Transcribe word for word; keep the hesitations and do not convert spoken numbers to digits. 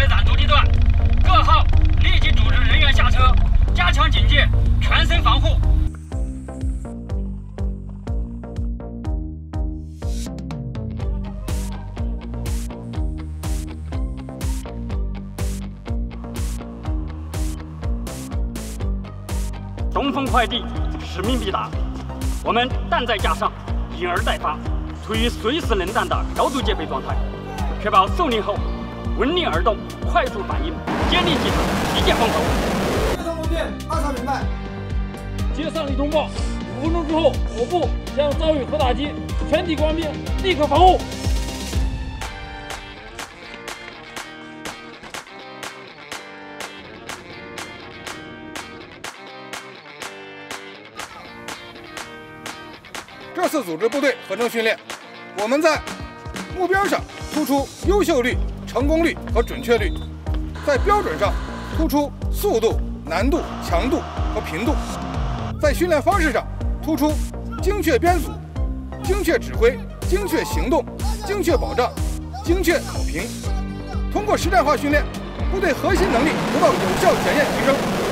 站堵地段，各号立即组织人员下车，加强警戒，全身防护。 东风快递使命必达，我们弹在架上，引而待发，处于随时能战的高度戒备状态，确保受令后闻令而动，快速反应，坚定即场，一剑封喉。 接通无电，二查明白。 接上已通报，五分钟之后，我部将遭遇核打击，全体官兵立刻防护。 这次组织部队合成训练，我们在目标上突出优秀率、成功率和准确率，在标准上突出速度、难度、强度和频度，在训练方式上突出精确编组、精确指挥、精确行动、精确保障、精确考评。通过实战化训练，部队核心能力得到有效检验提升。